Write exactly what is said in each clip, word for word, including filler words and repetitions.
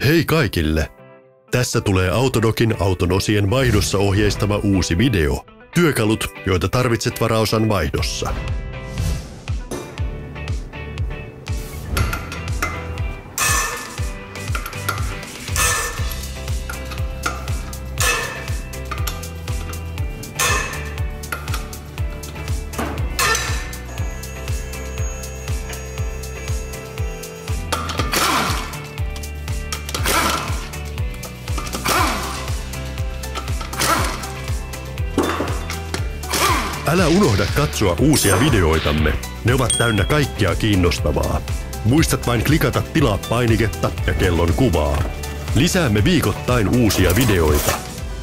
Hei kaikille! Tässä tulee Autodocin auton osien vaihdossa ohjeistava uusi video. Työkalut, joita tarvitset varaosan vaihdossa. Älä unohda katsoa uusia videoitamme. Ne ovat täynnä kaikkea kiinnostavaa. Muistat vain klikata tilaa painiketta ja kellon kuvaa. Lisäämme viikoittain uusia videoita.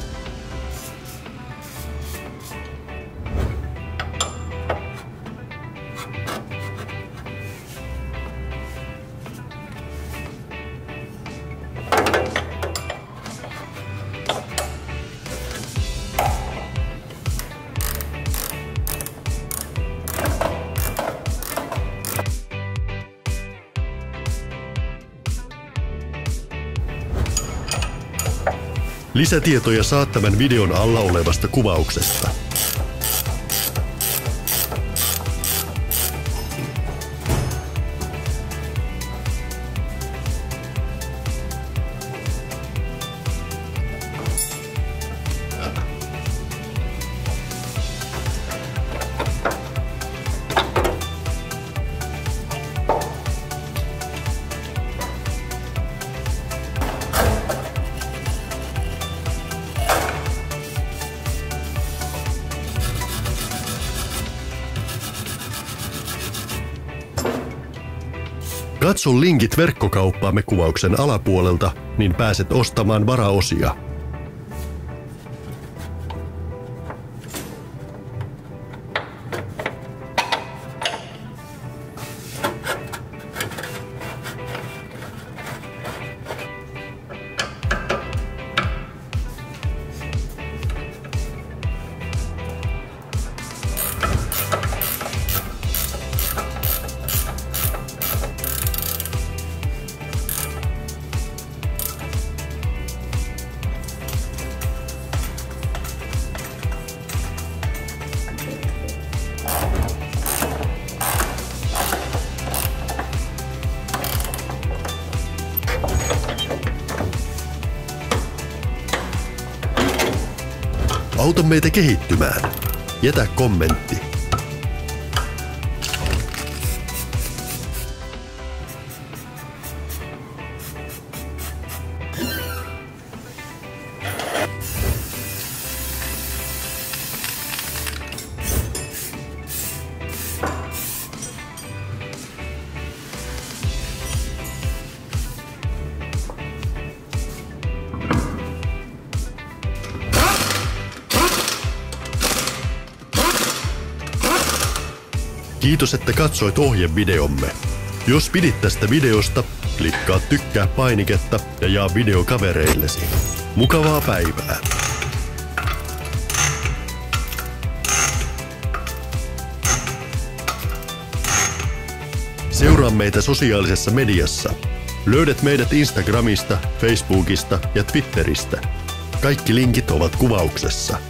Lisätietoja saat tämän videon alla olevasta kuvauksesta. Katso linkit verkkokauppaamme kuvauksen alapuolelta, niin pääset ostamaan varaosia. Auta meitä kehittymään. Jätä kommentti. Kiitos, että katsoit ohjevideomme. Jos pidit tästä videosta, klikkaa tykkää painiketta ja jaa video kavereillesi. Mukavaa päivää! Seuraa meitä sosiaalisessa mediassa. Löydät meidät Instagramista, Facebookista ja Twitteristä. Kaikki linkit ovat kuvauksessa.